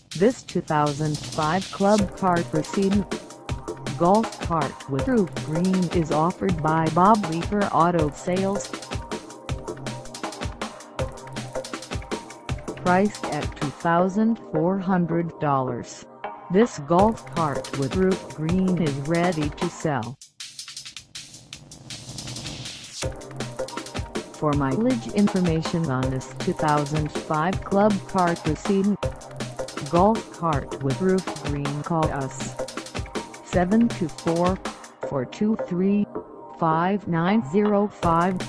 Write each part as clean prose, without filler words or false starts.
This 2005 Club Car Precedent golf cart with roof green is offered by Bob Leeper Auto Sales. Priced at $2,400, this golf cart with roof green is ready to sell. For mileage information on this 2005 Club Car Precedent golf cart with roof green, call us 724-423-5905.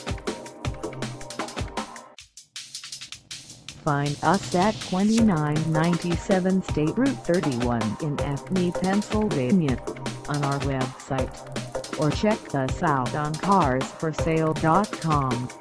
Find us at 2997 State Route 31 in Acme, Pennsylvania, on our website, or check us out on carsforsale.com.